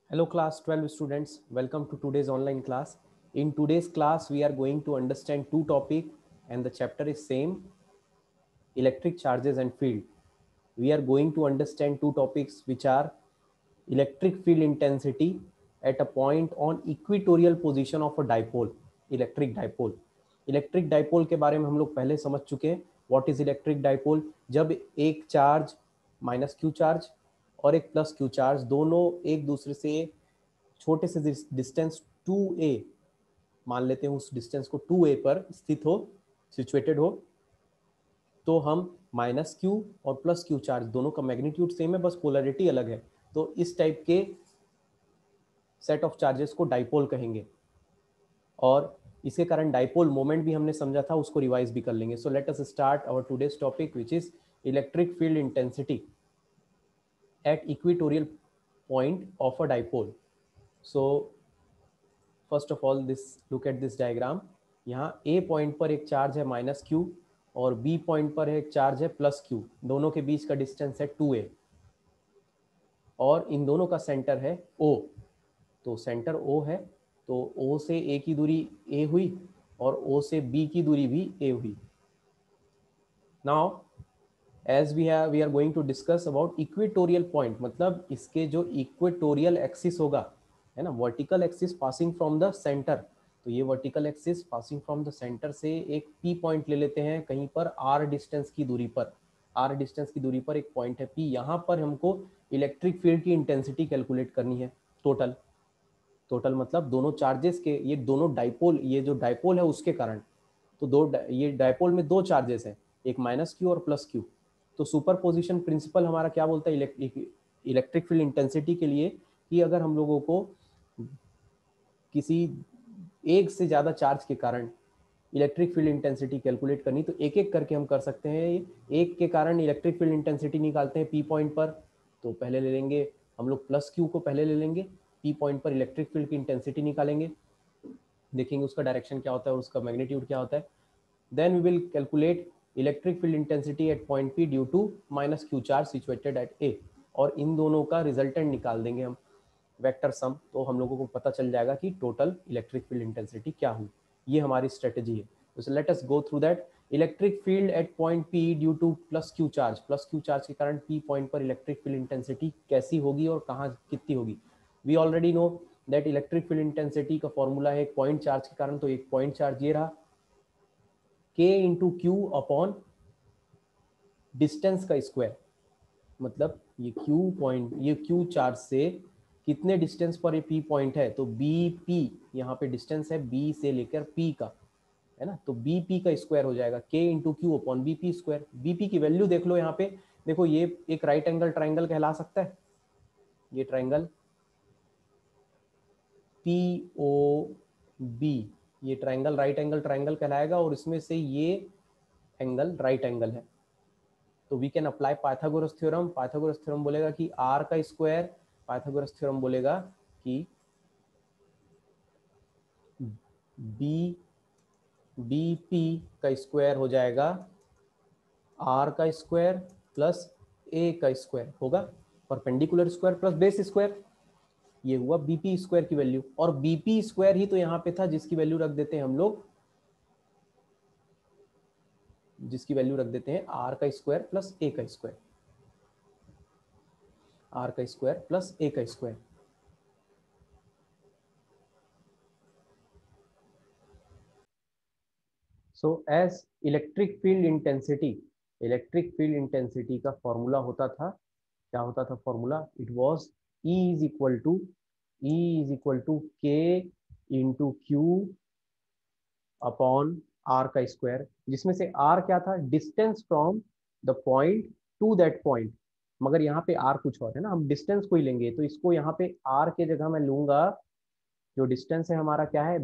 Hello class 12 students, welcome to today's online class. In today's class we are going to understand two topic and the chapter is same, electric charges and field. We are going to understand two topics which are electric field intensity at a point on equatorial position of a dipole, electric dipole. Electric dipole के बारे में हम लोग पहले समझ चुके हैं. What is electric dipole? जब एक चार्ज माइनस क्यू चार्ज और एक प्लस क्यू चार्ज दोनों एक दूसरे से छोटे से डिस्टेंस 2a मान लेते हैं, उस डिस्टेंस को 2a पर स्थित हो, सिचुएटेड हो, तो हम माइनस क्यू और प्लस क्यू चार्ज दोनों का मैग्नीट्यूड सेम है, बस पोलरिटी अलग है. तो इस टाइप के सेट ऑफ चार्जेस को डाइपोल कहेंगे. और इसके कारण डाइपोल मोमेंट भी हमने समझा था, उसको रिवाइज भी कर लेंगे. So let us start our today's topic which is electric field intensity at equatorial point of a dipole. So first of all this look at this diagram. यहाँ ए पॉइंट पर एक चार्ज है minus q और B point पर एक charge है plus Q. दोनों के बीच का डिस्टेंस है 2a और इन दोनों का सेंटर है O. तो सेंटर O है, तो O से A की दूरी A हुई और O से B की दूरी भी A हुई. Now as we are going to discuss about equatorial point, मतलब इसके जो इक्वेटोरियल एक्सिस होगा, है ना, vertical axis passing from the centre. तो ये vertical axis passing from the centre से एक P पॉइंट ले लेते हैं कहीं पर R डिस्टेंस की दूरी पर. R डिस्टेंस की दूरी पर एक पॉइंट है P. यहाँ पर हमको इलेक्ट्रिक फील्ड की इंटेंसिटी कैलकुलेट करनी है. टोटल मतलब दोनों चार्जेस के, ये दोनों डाइपोल, ये जो डाइपोल है उसके कारण. तो ये डाइपोल में दो चार्जेस हैं, एक माइनस क्यू और प्लस क्यू. तो सुपरपोजिशन प्रिंसिपल हमारा क्या बोलता है इलेक्ट्रिक फील्ड इंटेंसिटी के लिए, कि अगर हम लोगों को किसी एक से ज़्यादा चार्ज के कारण इलेक्ट्रिक फील्ड इंटेंसिटी कैलकुलेट करनी, तो एक एक करके हम कर सकते हैं. एक के कारण इलेक्ट्रिक फील्ड इंटेंसिटी निकालते हैं P पॉइंट पर. तो पहले ले लेंगे हम लोग प्लस क्यू को, पहले ले लेंगे P पॉइंट पर इलेक्ट्रिक फील्ड की इंटेंसिटी निकालेंगे, देखेंगे उसका डायरेक्शन क्या होता है और उसका मैग्नीट्यूड क्या होता है. Then we will calculate electric field intensity at point P due to minus Q charge situated at A. और इन दोनों का रिजल्टेंट निकाल देंगे हम, वेक्टर सम. तो हम लोगों को पता चल जाएगा कि टोटल इलेक्ट्रिक फील्ड इंटेंसिटी क्या हुई. ये हमारी स्ट्रेटेजी है. तो let us go through that. Electric field at point P due to plus Q charge के कारण P पॉइंट पर इलेक्ट्रिक फील्ड इंटेंसिटी कैसी होगी और कहाँ कितनी होगी. We already know that electric field intensity का फॉर्मूला है एक पॉइंट चार्ज के कारण. तो एक पॉइंट चार्ज ये रहा, K into q upon distance का स्क्वायर. मतलब ये क्यू चार्ज से कितने डिस्टेंस पर ये P पॉइंट है, तो BP यहाँ पे डिस्टेंस है B से लेकर P का, है ना. तो BP का स्क्वायर हो जाएगा K into q upon BP square. BP की वैल्यू देख लो यहाँ पे, देखो ये एक राइट एंगल ट्राइंगल कहला सकता है. ये ट्राइंगल POB, ये ट्राइंगल राइट एंगल ट्राइंगल कहलाएगा और इसमें से ये एंगल राइट एंगल है. तो we can apply Pythagoras theorem. Pythagoras theorem बोलेगा कि R का स्क्वायर, पाइथागोरस थ्योरम बोलेगा कि BP का स्क्वायर हो जाएगा R का स्क्वायर प्लस A का स्क्वायर होगा, perpendicular square plus base square. ये हुआ BP स्क्वायर की वैल्यू. और BP स्क्वायर ही तो यहाँ पे था जिसकी वैल्यू रख देते हैं हम लोग, जिसकी वैल्यू रख देते हैं R का स्क्वायर प्लस A का स्क्वायर, R का स्क्वायर प्लस A का square. So as electric field intensity का फॉर्मूला होता था, क्या होता था formula? It was E is equal to K into q upon R का स्क्वायर, जिसमें से R क्या था? Distance from the point to that point. मगर यहाँ पे R कुछ और है ना, हम डिस्टेंस को ही लेंगे. तो इसको यहाँ पे R के जगह मैं लूंगा, जो डिस्टेंस है हमारा क्या है?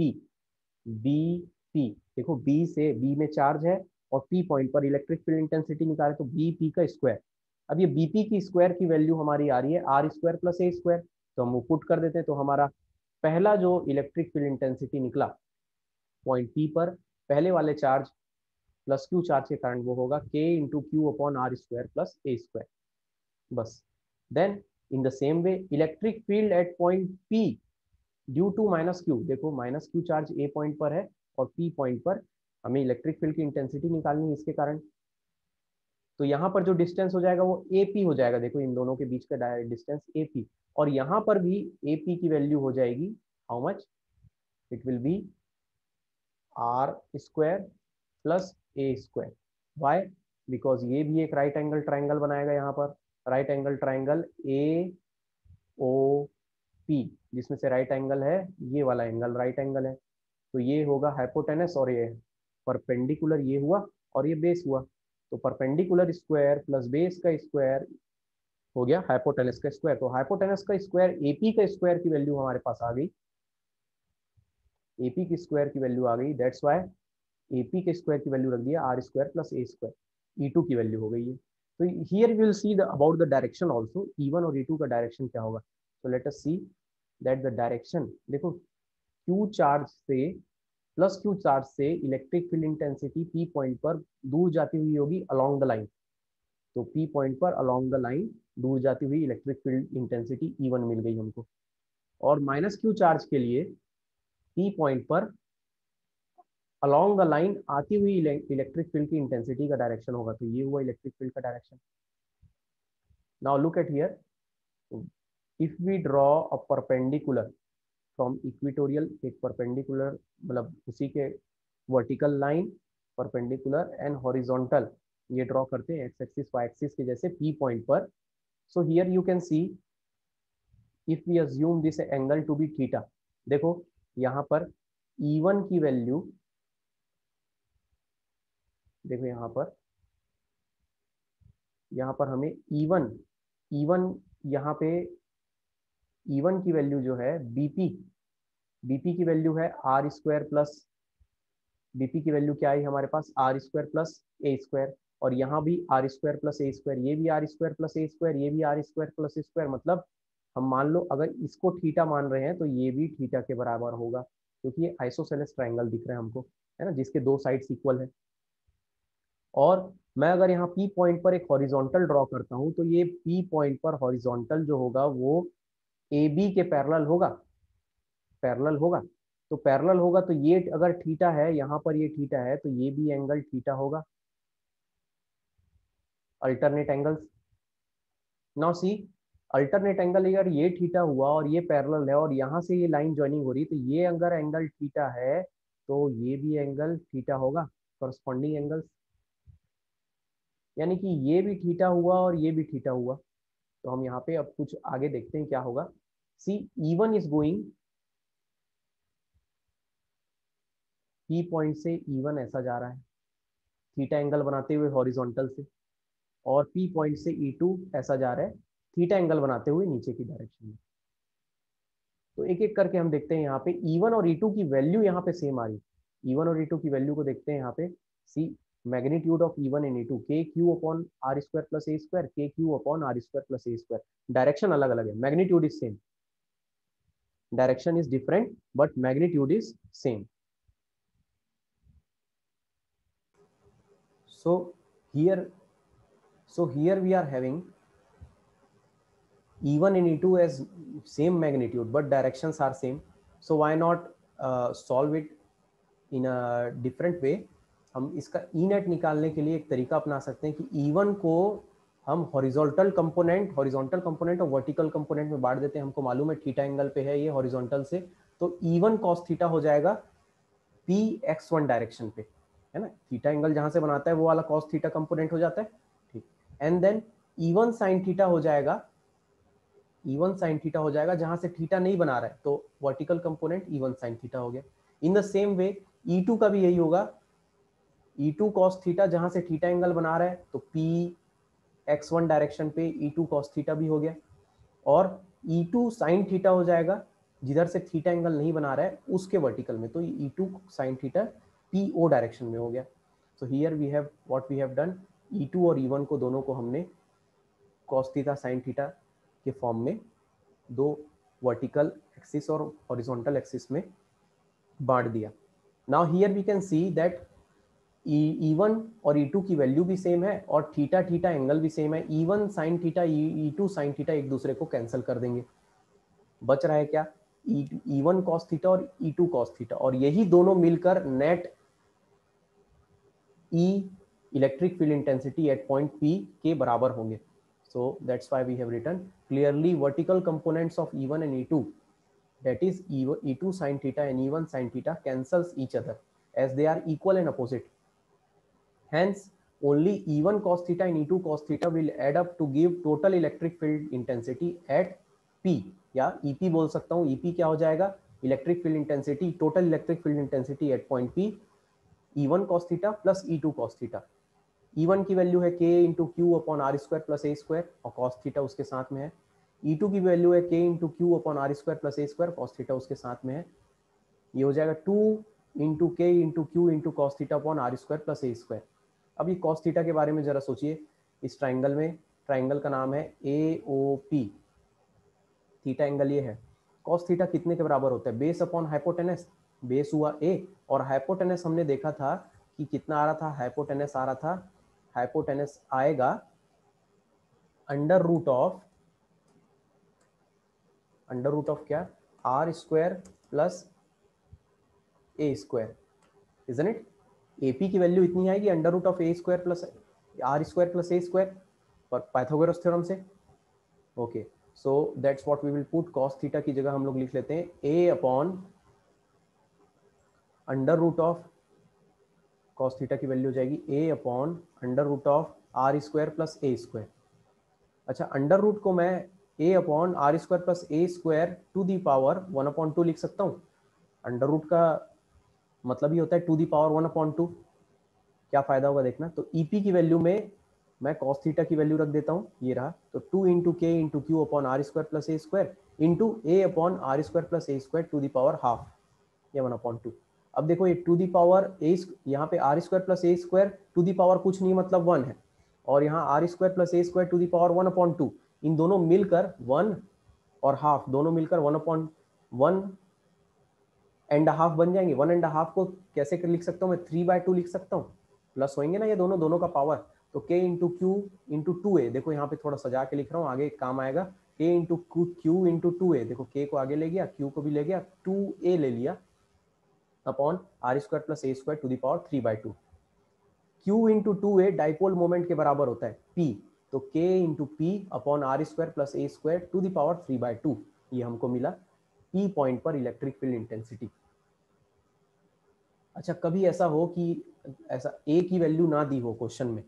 BP. देखो B में चार्ज है और P पॉइंट पर इलेक्ट्रिक फील्ड इंटेंसिटी निकाले, तो BP का स्क्वायर. अब ये BP की स्क्वायर की वैल्यू हमारी आ रही है R square plus A square. तो हम वो पुट कर देते हैं. तो हमारा पहला जो इलेक्ट्रिक फील्ड इंटेंसिटी निकला पॉइंट P पर, पहले वाले चार्ज प्लस क्यू चार्ज के कारण वो होगा K into q upon R square plus A square. बस. Then in the same way electric field at point P due to minus q, देखो minus Q charge A point पर है और P point पर हमें इलेक्ट्रिक फील्ड की intensity निकालनी है इसके कारण। तो यहाँ पर जो डिस्टेंस हो जाएगा वो AP हो जाएगा, देखो इन दोनों के बीच का डिस्टेंस AP, और यहाँ पर भी AP की वैल्यू हो जाएगी how much, it will be R square plus A square. Why? Because ये भी एक राइट एंगल ट्राइंगल बनाएगा यहाँ पर, राइट एंगल ट्राइंगल AOP, जिसमें से राइट एंगल है ये वाला एंगल राइट एंगल है, तो ये होगा हाइपोटेनस और ये परपेंडिकुलर ये हुआ और ये बेस हुआ, तो परपेंडिकुलर स्क्वायर प्लस बेस का स्क्वायर हो गया हाइपोटेनस का स्क्वायर। तो हाइपोटेनस का स्क्वायर AP का स्क्वायर की वैल्यू हमारे पास आ गई, AP की स्क्वायर की वैल्यू आ गई, दैट्स वाई AP के स्क्वायर की वैल्यू रख दिया R square plus A square, E2 की वैल्यू हो गई है। तो here will see about the direction also, E1 और E2 का डायरेक्शन क्या होगा। तो let us see that the direction, देखो Q चार्ज से प्लस Q चार्ज से electric field intensity P point पर दूर जाती हुई होगी अलोंग द लाइन, तो P पॉइंट पर अलोंग द लाइन दूर जाती हुई इलेक्ट्रिक फील्ड इंटेंसिटी E1 मिल गई हमको, और माइनस Q चार्ज के लिए P पॉइंट पर अलोंग द लाइन आती हुई इलेक्ट्रिक फील्ड की इंटेंसिटी का डायरेक्शन होगा, तो ये हुआ इलेक्ट्रिक फील्ड का direction. Now look at here, if we draw a perpendicular from equatorial, एक परपेंडिकुलर मतलब उसी के vertical line perpendicular and horizontal, ये ड्रॉ करते हैं एक्स एक्सिस वाई एक्सिस के जैसे P पॉइंट पर। So here you can see if we assume this angle to be theta, देखो यहाँ पर E1 की वैल्यू, देखो यहाँ पर हमें E1 यहाँ पे E1 की वैल्यू जो है BP की वैल्यू है R स्क्वायर प्लस, BP की वैल्यू क्या आई हमारे पास R square plus A square, और यहाँ भी R square plus A square, ये भी R square plus A square, ये भी R square plus A square, मतलब हम मान लो अगर इसको थीटा मान रहे हैं तो ये भी थीटा के बराबर होगा, क्योंकि ये आइसोसेलेस ट्राइंगल दिख रहा है हमको, है ना, जिसके दो साइड्स इक्वल है। और मैं अगर यहाँ P पॉइंट पर एक हॉरिजॉन्टल ड्रॉ करता हूँ तो ये P पॉइंट पर हॉरिजॉन्टल जो होगा वो AB के पैरेलल होगा, तो पैरेलल होगा तो ये अगर थीटा है, यहाँ पर ये थीटा है, तो ये भी एंगल थीटा होगा, alternate angles. Now see alternate angle, अगर ये थीटा हुआ और ये पैरेलल है और यहाँ से ये लाइन ज्वाइनिंग हो रही है, तो ये अगर एंगल थीटा है तो ये भी एंगल थीटा होगा, करस्पॉन्डिंग एंगल्स, यानी कि ये भी थीटा हुआ और ये भी थीटा हुआ। तो हम यहाँ पे अब कुछ आगे देखते हैं क्या होगा। See E1 is going, P point से E1 ऐसा जा रहा है थीटा एंगल बनाते हुए हॉरिजॉन्टल से, और P पॉइंट से E2 ऐसा जा रहा है थीटा एंगल बनाते हुए नीचे की डायरेक्शन में। तो एक एक करके हम देखते हैं, यहाँ पे E1 और E2 की वैल्यू यहाँ पे सेम आ रही, E1 और E2 की वैल्यू को देखते हैं यहाँ पे। सी magnitude of E1 and E2 K q upon R square plus A square, K q upon R square plus A square, direction अलग अलग है, magnitude is same, direction is different but magnitude is same. So here we are having E1 and E2 as same magnitude but directions are same, so why not solve it in a different way। हम इसका E net निकालने के लिए एक तरीका अपना सकते हैं कि E1 को हम हॉरिजॉन्टल कंपोनेंट और वर्टिकल कंपोनेंट में बांट देते हैं, हमको मालूम है थीटा एंगल पे है ये हॉरिजॉन्टल से, तो E1 cos थीटा हो जाएगा Px1 डायरेक्शन पे, है ना, थीटा एंगल जहां से बनाता है वो वाला cos थीटा कंपोनेंट हो जाता है, ठीक, and then E1 sin theta हो जाएगा, E1 sin थीटा हो जाएगा जहां से थीटा नहीं बना रहा है, तो vertical component E1 sin theta हो गया। इन द सेम वे E2 का भी यही होगा, E2 cos थीटा जहां से थीटा एंगल बना रहा है, तो Px1 डायरेक्शन पे E2 cos थीटा भी हो गया, और E2 sin थीटा हो जाएगा जिधर से थीटा एंगल नहीं बना रहा है उसके वर्टिकल में, तो E2 sin theta PO direction में हो गया। So here we have what we have done, E2 और E1 को दोनों को हमने cos थीटा sin थीटा के फॉर्म में दो वर्टिकल एक्सिस और हॉरिजॉन्टल एक्सिस में बांट दिया। Now here we can see that E1 और E2 की वैल्यू भी सेम है और थीटा थीटा एंगल भी सेम है। E1 sine theta, E2 sign theta एक दूसरे को कैंसिल कर देंगे। बच रहा है क्या? E1 कॉस थीटा और E2 कॉस थीटा, और यही दोनों मिलकर net E electric field intensity at point P के बराबर होंगे। So that's why we have written clearly vertical components of E1 and E2, that is E2 sin theta and E1 sin theta cancels each other as they are equal and opposite. Hence only E1 cos theta and E2 cos theta will add up to give total electric field intensity at P, या EP बोल सकता हूँ। EP क्या हो जाएगा? Electric field intensity, total electric field intensity at point P, E1 cos theta plus E2 cos theta। E1 की value है k into q upon R square plus A square और कॉस थीटा उसके साथ में है। E2 की value है k into q upon R square plus A square, cos theta उसके साथ में है। ये हो जाएगा 2 into K into q into cos theta upon R square plus A square. अब ये कॉस थीटा के बारे में जरा सोचिए। इस ट्राइंगल में, ट्राइंगल का नाम है AOP, थीटा एंगल ये है। कॉस थीटा कितने के बराबर होता है? Base upon hypotenuse. बेस हुआ a और हाइपोटेनस हमने देखा था कि कितना आ रहा था। हाइपोटेनस आ रहा था, हाइपोटेनस आएगा अंडर रूट ऑफ क्या? R square plus A square, isn't it? AP की वैल्यू इतनी आएगी under root of A square plus R square plus A square, Pythagoras theorem से। Okay, so that's what we will put. Cos theta की जगह हम लोग लिख लेते हैं A upon under root of, cos theta की वैल्यू हो जाएगी A upon under root of R square plus A square. अच्छा, अंडर रूट को मैं A upon R square plus A square to the power 1/2 लिख सकता हूँ। अंडर रूट का मतलब ही होता है टू दी पावर 1/2। क्या फायदा होगा देखना। तो ईपी की वैल्यू में मैं कॉस थीटा की वैल्यू रख देता हूँ, ये रहा। तो 2 into K into q upon R square plus A square into A upon R square plus A square to the power half, या 1/2। अब देखो ये टू दी पावर ए, यहाँ पे R square plus A square to the power कुछ नहीं मतलब 1 है, और यहाँ R square plus A square to the power 1/2। इन दोनों मिलकर 1 और हाफ, दोनों मिलकर 1/1.5 बन जाएंगे। 1.5 को कैसे लिख सकता हूँ मैं? 3/2 लिख सकता हूँ। प्लस होंगे ना ये दोनों, दोनों का पावर। तो k into q into 2a, देखो यहाँ पे थोड़ा सजा के लिख रहा हूँ, आगे काम आएगा। k into q into 2a, देखो k को आगे ले गया, q को भी ले गया, 2a ले लिया upon R square plus A square to the power 3/2। q into 2a dipole moment के बराबर होता है p, तो k into P upon R square plus A square to the power 3/2। ये हमको मिला p पॉइंट पर इलेक्ट्रिक फील्ड इंटेंसिटी। अच्छा, कभी ऐसा हो कि ऐसा a की वैल्यू ना दी हो क्वेश्चन में,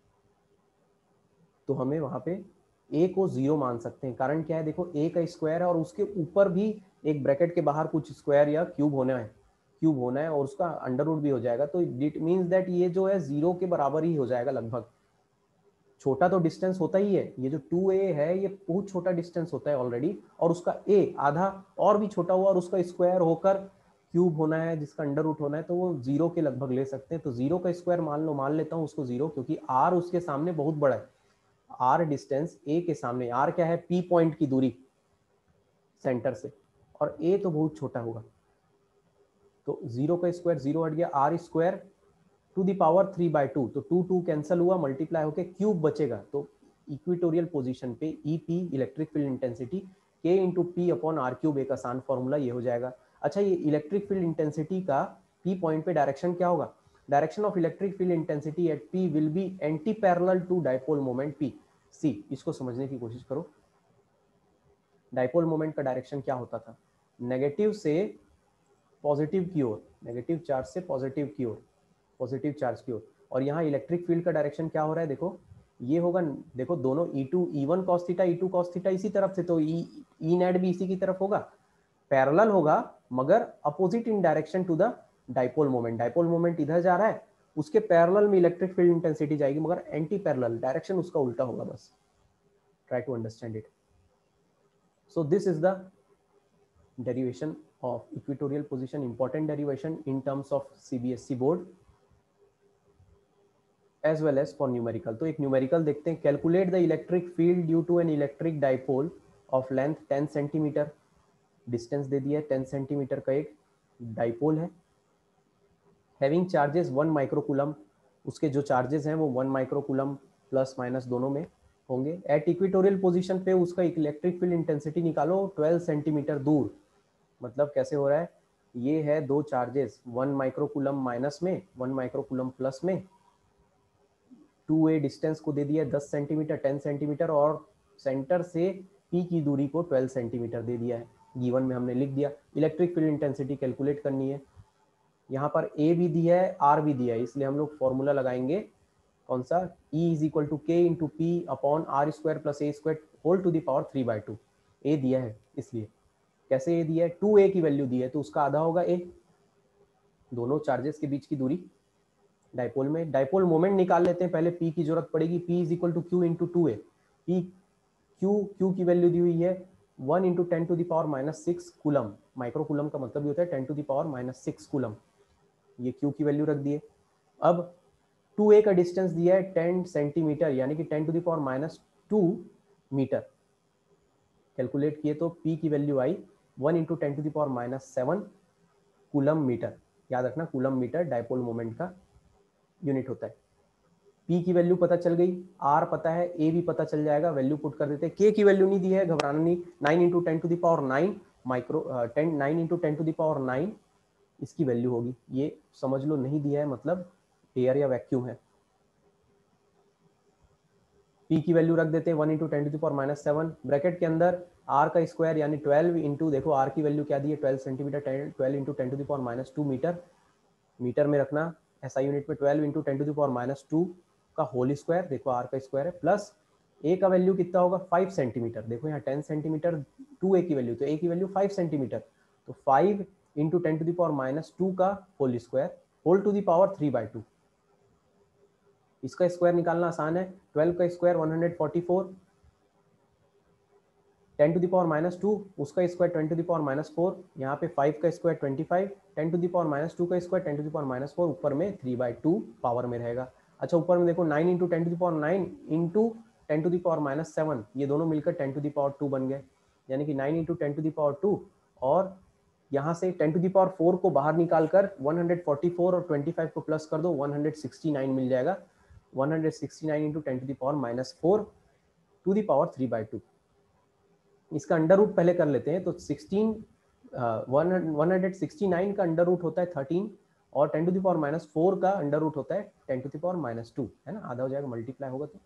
तो हमें वहां पे a को 0 मान सकते हैं। कारण क्या है? देखो a का स्क्वायर है और उसके ऊपर भी एक ब्रैकेट के बाहर कुछ स्क्वायर या क्यूब होना है और उसका अंडर रूट भी हो जाएगा। तो इट मीन्स दैट ये जो है 0 के बराबर ही हो जाएगा लगभग। छोटा तो डिस्टेंस होता ही है, ये जो 2a है ये बहुत छोटा डिस्टेंस होता है ऑलरेडी, और उसका a आधा और भी छोटा हुआ और उसका स्क्वायर होकर क्यूब होना है जिसका अंडर रूट होना है, तो वो 0 के लगभग ले सकते हैं। तो 0 का स्क्वायर मान लेता हूँ उसको 0, क्योंकि r उसके सामने बहुत बड़ा है। r डिस्टेंस a के सामने, r क्या है? p पॉइंट की दूरी सेंटर से, और a तो बहुत छोटा होगा। तो 0 का स्क्वायर 0 हट गया, r square to the power 3/2, तो 2 कैंसिल हुआ, मल्टीप्लाई होके क्यूब बचेगा। तो इक्वेटोरियल पोजीशन पे EP electric field intensity k into P upon R cube, एक आसान फॉर्मूला ये हो जाएगा। अच्छा, ये इलेक्ट्रिक फील्ड इंटेंसिटी का p पॉइंट पे डायरेक्शन क्या होगा? Direction of electric field intensity at p will be anti parallel to dipole moment p। See, इसको समझने की कोशिश करो। डाइपोल मोमेंट का डायरेक्शन क्या होता था? नेगेटिव से पॉजिटिव की ओर, नेगेटिव चार्ज से पॉजिटिव की ओर, पॉजिटिव चार्ज की ओर। और यहाँ इलेक्ट्रिक फील्ड का डायरेक्शन क्या हो रहा है? देखो ये होगा, देखो दोनों E1 cos theta E2 cos theta इसी तरफ से, तो ई नेट भी इसी की तरफ होगा, पैरेलल होगा, मगर opposite in direction to the dipole moment. Dipole moment इधर जा रहा है, उसके पैरेलल में इलेक्ट्रिक फील्ड इंटेंसिटी जाएगी, मगर एंटी पैरेलल, डायरेक्शन उसका उल्टा होगा। बस try to understand it. So this is the derivation of equatorial position, important derivation in terms of CBSE board as well as for numerical। तो एक numerical देखते हैं। Calculate the electric field due to an electric dipole of length 10 centimetre, distance दे दिया है 10 centimetre का एक dipole है। हैविंग चार्जेस 1 माइक्रोकूलम, उसके जो चार्जेस हैं वो 1 माइक्रोकूलम प्लस माइनस दोनों में होंगे। एट इक्वेटोरियल पोजीशन पे उसका इलेक्ट्रिक फील्ड इंटेंसिटी निकालो 12 सेंटीमीटर दूर। मतलब कैसे हो रहा है, ये है दो चार्जेस, 1 माइक्रोकूलम माइनस में 1 माइक्रोकूलम प्लस में, 2a डिस्टेंस को दे दिया 10 सेंटीमीटर 10 सेंटीमीटर, और सेंटर से p की दूरी को 12 सेंटीमीटर दे दिया है। गिवन में हमने लिख दिया। इलेक्ट्रिक फील्ड इंटेंसिटी कैलकुलेट करनी है। यहाँ पर a भी दिया है, r भी दिया है, इसलिए हम लोग फॉर्मूला लगाएंगे कौन सा, E is equal to k into P upon R square plus A square whole to the power 3/2। a दिया है इसलिए। कैसे a दिया है, 2a की वैल्यू दी है तो उसका आधा होगा a, दोनों चार्जेस के बीच की दूरी। डाइपोल में डाइपोल मोमेंट निकाल लेते हैं, पहले p की जरूरत पड़ेगी। p is equal to Q into 2a। p q की वैल्यू दी हुई है 1 into 10 to the power minus 6 coulomb. Micro coulomb का मतलब भी होता है 10 to the power minus 6 coulomb. ये q की वैल्यू रख दिए। अब 2a का डिस्टेंस दिया है 10 सेंटीमीटर, यानी कि 10 to the power minus 2 metre. Calculate किए तो p की वैल्यू आई 1 into 10 to the power minus 7 coulomb metre. याद रखना कूलम मीटर डाइपोल मोमेंट का यूनिट होता है। p की वैल्यू पता चल गई, r पता है, a भी पता चल जाएगा, वैल्यू पुट कर देते हैं। k की वैल्यू नहीं दी है, घबराना नहीं। 9 into 10 to the power 9 micro 9 into 10 to the power 9 इसकी वैल्यू होगी। ये समझ लो नहीं दिया है मतलब एयर या वैक्यूम है। p की वैल्यू रख देते हैं 1 into 10 to the power minus 7 bracket के अंदर r का स्क्वायर यानी 12 इंटू, देखो r की वैल्यू क्या दी है 12 centimetre, 12 into 10 to the power minus 2 metre. Metre में रखना SI यूनिट में 12 into 10 to the power minus 2 का होल स्क्वायर, देखो r का स्क्वायर है, प्लस a का वैल्यू कितना होगा 5 सेंटीमीटर। देखो यहाँ 10 सेंटीमीटर 2a की वैल्यू, तो a की वैल्यू 5 सेंटीमीटर, तो 5 into 10 to the power minus 2 का whole square whole to the power 3/2। इसका स्क्वायर निकालना आसान है, 12 का square 144, 10 to the power minus 2 उसका square 10 to the power minus 4, यहाँ पे 5 का square 25, 10 to the power minus 2 का square 10 to the power minus 4, ऊपर में 3/2 पावर में रहेगा। अच्छा ऊपर में देखो 9 into 10 to the power 9 into 10 to the power minus 7, ये दोनों मिलकर 10 टू द पावर 2 बन गए, यानी कि 9 इंटू 10 टू द पावर 2, और यहाँ से 10 टू द पावर 4 को बाहर निकाल कर 144 और 25 को प्लस कर दो 169 मिल जाएगा। 169 into 10 to the power minus 4 to the power 3/2। इसका अंडर रूट पहले कर लेते हैं, तो 169 का अंडर रूट होता है 13, और 10 टू द पावर माइनस 4 का अंडर रूट होता है 10 टू द पावर माइनस 2, है ना, आधा हो जाएगा, मल्टीप्लाई होगा तो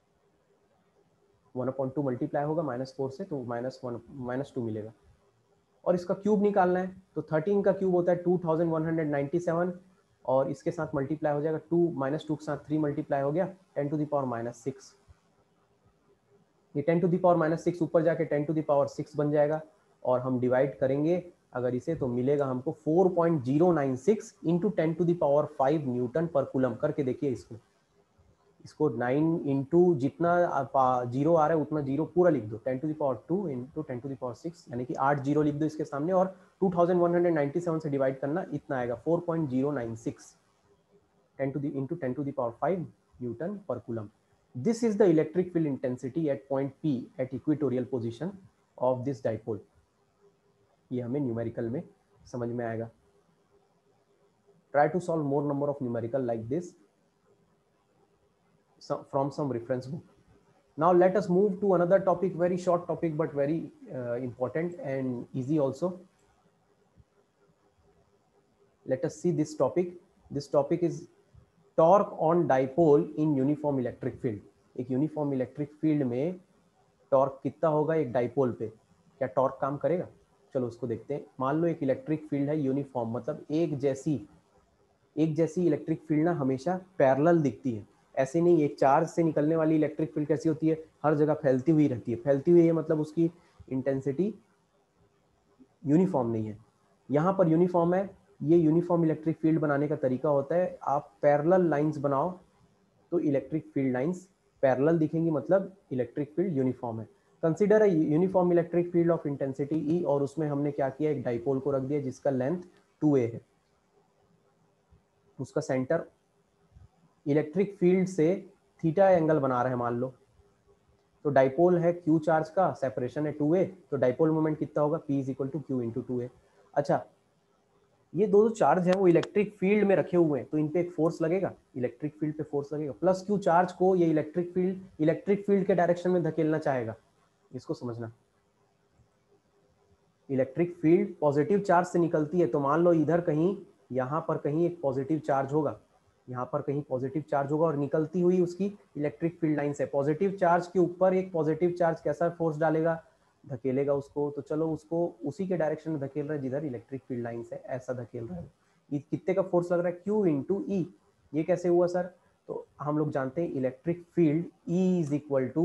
1/2 मल्टीप्लाई होगा -4 से, तो -2 मिलेगा। और इसका क्यूब निकालना है, तो 13 का क्यूब होता है 2197, और इसके साथ मल्टीप्लाई हो जाएगा 2 -2 के साथ 3 मल्टीप्लाई हो गया 10 टू द पावर माइनस 6। ये 10 टू द पावर माइनस 6 ऊपर जाके 10 टू द पावर 6 बन जाएगा, और हम डिवाइड करेंगे अगर इसे, तो मिलेगा हमको 4.096 into 10 to the power 5 newton per coulomb. करके देखिए इसको 9 इंटू जितना जीरो आ रहा है उतना जीरो पूरा लिख दो, 10 to the power 2 into 10 to the power 6, यानी कि 8 जीरो लिख दो इसके सामने, और 2197 से डिवाइड करना, इतना आएगा 4.096 into 10 to the power 5 newton per coulomb. This is the electric field intensity at point P at equatorial position of this dipole. ये हमें न्यूमेरिकल में समझ में आएगा। Try to solve more number of numerical like this from some reference book. Now let us move to another topic, very short topic but very important and easy also. Let us see this topic. This topic is torque on dipole in uniform electric field. एक uniform electric field में torque कितना होगा एक dipole पे, क्या torque काम करेगा? चलो उसको देखते हैं। मान लो एक इलेक्ट्रिक फील्ड है यूनिफॉर्म, मतलब एक जैसी इलेक्ट्रिक फील्ड ना हमेशा पैरेलल दिखती है, ऐसे नहीं। एक चार्ज से निकलने वाली इलेक्ट्रिक फील्ड कैसी होती है, हर जगह फैलती हुई रहती है। फैलती हुई है मतलब उसकी इंटेंसिटी यूनिफॉर्म नहीं है। यहाँ पर यूनिफॉर्म है। ये यूनिफॉर्म इलेक्ट्रिक फील्ड बनाने का तरीका होता है, आप पैरेलल लाइंस बनाओ तो इलेक्ट्रिक फील्ड लाइंस पैरेलल दिखेंगी, मतलब इलेक्ट्रिक फील्ड यूनिफॉर्म है। Consider a uniform electric field of intensity E, और उसमें हमने क्या किया, एक डाइपोल को रख दिया जिसका लेंथ 2a है, उसका सेंटर इलेक्ट्रिक फील्ड से थीटा एंगल बना रहे हैं मान लो। तो डाइपोल है q चार्ज का, सेपरेशन है 2a, तो डाइपोल मोमेंट कितना होगा, p is equal to q into 2a। अच्छा ये दो जो चार्ज है वो इलेक्ट्रिक फील्ड में रखे हुए हैं, तो इन पे एक फोर्स लगेगा, इलेक्ट्रिक फील्ड पे फोर्स लगेगा, प्लस क्यू चार्ज को ये इलेक्ट्रिक फील्ड के डायरेक्शन में धकेलना चाहेगा। इसको समझना, इलेक्ट्रिक फील्ड पॉजिटिव चार्ज से निकलती है, तो मान लो इधर कहीं, यहाँ पर कहीं एक पॉजिटिव चार्ज होगा, यहाँ पर कहीं पॉजिटिव चार्ज होगा और निकलती हुई उसकी इलेक्ट्रिक फील्ड लाइन से पॉजिटिव चार्ज के ऊपर एक पॉजिटिव चार्ज कैसा फोर्स डालेगा, धकेलेगा उसको। तो चलो उसको उसी के डायरेक्शन में धकेल रहा है जिधर इलेक्ट्रिक फील्ड लाइन से, ऐसा धकेल रहा है। ये कितने का फोर्स लग रहा है, Q इंटू ई। ये कैसे हुआ सर, तो हम लोग जानते हैं electric field E is equal to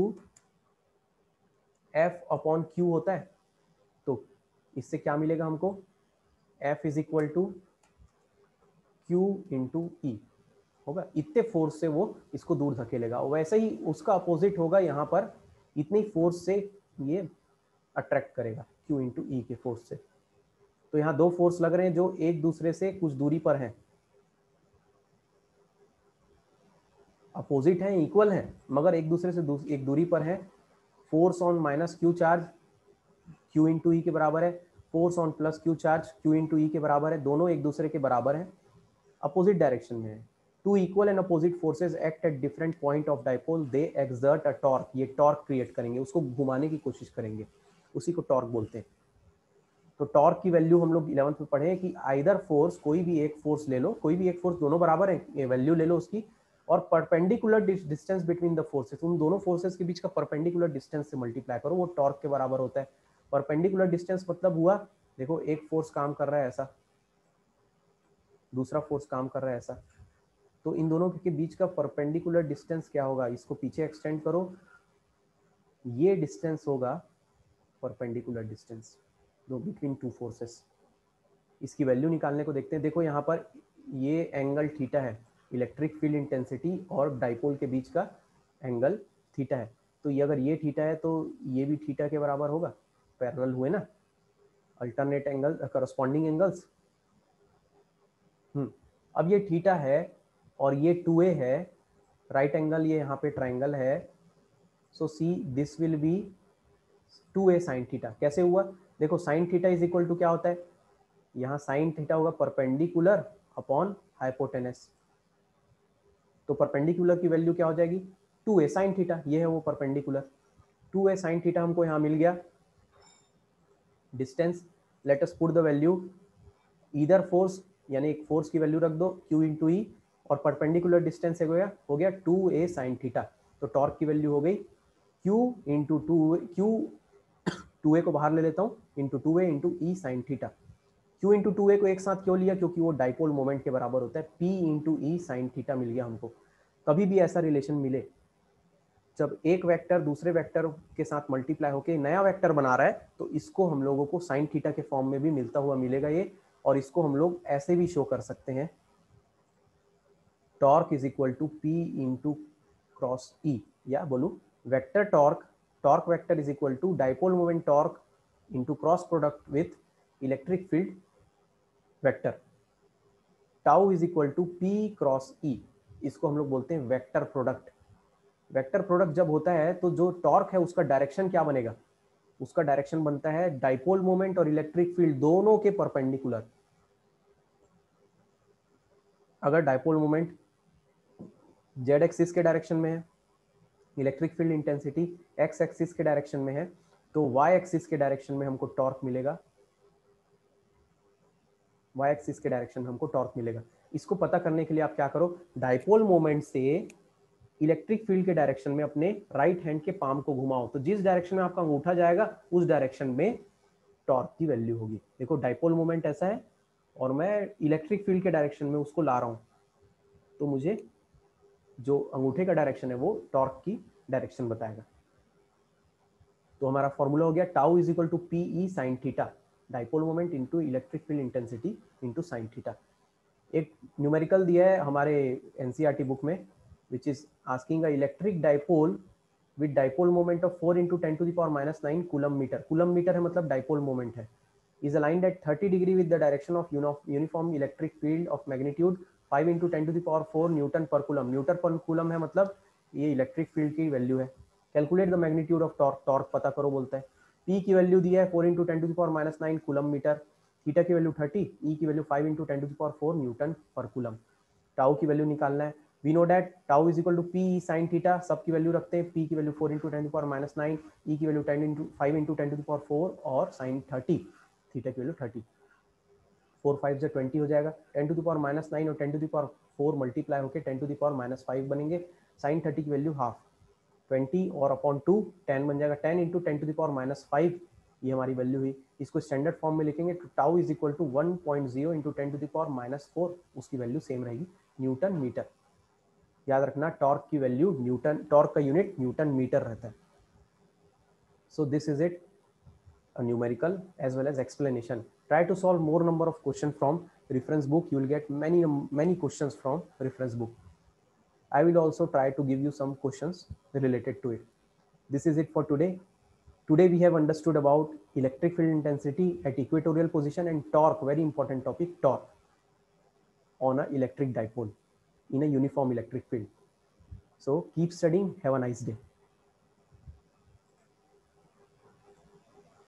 F upon Q होता है। तो इससे क्या मिलेगा हमको, F is equal to Q into E होगा। इतने फोर्स से वो इसको दूर धकेलेगा। वैसे ही उसका अपोजिट होगा, यहाँ पर इतनी फोर्स से ये अट्रैक्ट करेगा Q इंटू ई के फोर्स से। तो यहाँ दो फोर्स लग रहे हैं जो एक दूसरे से कुछ दूरी पर हैं, अपोजिट हैं, इक्वल हैं, मगर एक दूसरे से एक दूरी पर हैं। Force on minus Q charge Q into E के बराबर है, force on plus Q charge Q into E के बराबर है, दोनों एक दूसरे के बराबर हैं, अपोजिट डायरेक्शन में है। Two equal and opposite forces act at different point of dipole, they exert a torque, ये टॉर्क क्रिएट करेंगे, उसको घुमाने की कोशिश करेंगे, उसी को टॉर्क बोलते हैं। तो टॉर्क की वैल्यू हम लोग 11th में पढ़े कि आइदर फोर्स, कोई भी एक फोर्स ले लो, कोई भी एक फोर्स, दोनों बराबर है, ये वैल्यू ले लो उसकी, और perpendicular distance between the forces, उन दोनों फोर्सेस के बीच का परपेंडिकुलर डिस्टेंस से मल्टीप्लाई करो, वो टॉर्क के बराबर होता है। परपेंडिकुलर डिस्टेंस मतलब हुआ, देखो एक फोर्स काम कर रहा है ऐसा, दूसरा फोर्स काम कर रहा है ऐसा, तो इन दोनों के बीच का परपेंडिकुलर डिस्टेंस क्या होगा, इसको पीछे एक्सटेंड करो, ये डिस्टेंस होगा परपेंडिकुलर डिस्टेंस दो बिटवीन टू फोर्सेस। इसकी वैल्यू निकालने को देखते हैं। देखो यहाँ पर ये एंगल थीटा है, इलेक्ट्रिक फील्ड इंटेंसिटी और डाइपोल के बीच का एंगल थीटा है। तो ये अगर ये थीटा है तो ये भी थीटा के बराबर होगा, पैरेलल हुए ना, अल्टरनेट एंगल, करस्पॉन्डिंग एंगल्स। अब ये थीटा है और ये 2a है, राइट एंगल, ये यहाँ पे ट्राइंगल है, so see this will be 2a sine theta. कैसे हुआ, देखो sine theta is equal to क्या होता है, यहाँ साइन थीटा होगा परपेंडिकुलर अपॉन हाइपोटेनस। तो परपेंडिकुलर की वैल्यू क्या हो जाएगी, 2a साइन थीटा, ये है वो परपेंडिकुलर। 2a साइन थीटा हमको यहाँ मिल गया। Distance, let us put the value, either force, यानी एक फोर्स की वैल्यू रख दो Q इंटू ई, और परपेंडिकुलर डिस्टेंस हो गया 2a साइन थीटा। तो टॉर्क की वैल्यू हो गई Q इंटू टू ए को बाहर ले लेता हूँ, into 2a into E sine theta. Q into 2a को एक साथ क्यों लिया, क्योंकि वो डाइपोल मोमेंट के बराबर होता है, P into E sine theta मिल गया हमको। कभी भी ऐसा रिलेशन मिले जब एक वेक्टर दूसरे वेक्टर के साथ मल्टीप्लाई होकर नया वेक्टर बना रहा है, तो इसको हम लोगों को साइन थीटा के फॉर्म में भी मिलता हुआ मिलेगा ये। और इसको हम लोग ऐसे भी शो कर सकते हैं, torque is equal to P into cross E, या बोलूँ vector torque, torque vector is equal to dipole moment torque into cross product with electric field vector, tau is equal to P cross E. इसको हम लोग बोलते हैं vector product. Vector product जब होता है तो जो टॉर्क है उसका डायरेक्शन क्या बनेगा, उसका डायरेक्शन बनता है डाइपोल मोमेंट और इलेक्ट्रिक फील्ड दोनों के परपेंडिकुलर। अगर डाइपोल मोमेंट जेड एक्सिस के डायरेक्शन में है, electric field intensity X axis के डायरेक्शन में है, तो वाई एक्सिस के डायरेक्शन में हमको टॉर्क मिलेगा, वाई एक्सिस के डायरेक्शन में हमको टॉर्क मिलेगा। इसको पता करने के लिए आप क्या करो, डाइपोल मोमेंट से इलेक्ट्रिक फील्ड के डायरेक्शन में अपने राइट हैंड के पाम को घुमाओ, तो जिस डायरेक्शन में आपका अंगूठा जाएगा उस डायरेक्शन में टॉर्क की वैल्यू होगी। देखो डाइपोल मोमेंट ऐसा है और मैं इलेक्ट्रिक फील्ड के डायरेक्शन में उसको ला रहा हूँ, तो मुझे जो अंगूठे का डायरेक्शन है वो टॉर्क की डायरेक्शन बताएगा। तो हमारा फॉर्मूला हो गया tau is equal to P E sine theta, dipole moment into electric field intensity into sine theta. एक न्यूमेरिकल दिया है हमारे एनसीईआरटी बुक में, which is asking a electric dipole with dipole moment of 4 into 10 to the power -9 coulomb metre. Coulomb metre है मतलब dipole moment है। Is aligned at 30 degree with the direction of uniform electric field of magnitude 5 into 10 to the power 4 newton per coulomb. Newton per coulomb है मतलब ये electric field की value है। Calculate the magnitude of torque, torque पता करो बोलता है। P की वैल्यू दी है 4 into 10 to the power -9 coulomb metre. Theta की वैल्यू 30, ई की value 5 into 10⁴ newton per coulomb. Tau की वैल्यू निकालना है, we know that tau is equal to P sine theta, सब की वैल्यू रखते हैं, पी की वैल्यू 4 इंटू 10⁻⁹, ई की वैल्यू 5 इंटू 10⁴ और साइन 30, थीटा की वैल्यू 30, 4 5 से 20 हो जाएगा, 10⁻⁹ और 10⁴ मल्टीप्लाई होकर 10⁻⁵ बनेंगे, साइन 30 की वैल्यू हाफ 20 और अपॉन 2 10 बन जाएगा, 10 इंटू 10⁻⁵, ये हमारी वैल्यू हुई। इसको स्टैंडर्ड फॉर्म में लिखेंगे तो tau is equal to 1.0 into 10⁻⁴, उसकी वैल्यू सेम रहेगी न्यूटन मीटर। याद रखना टॉर्क की वैल्यू न्यूटन, टॉर्क का यूनिट न्यूटन मीटर रहता है। So this is it, a numerical as well as explanation. Try to solve more number of questions from reference book. You will get many questions from reference book. I will also try to give you some questions related to it. This is it for today. Today we have understood about electric field intensity at equatorial position and torque, very important topic, torque on an electric dipole in a uniform electric field. So keep studying. Have a nice day.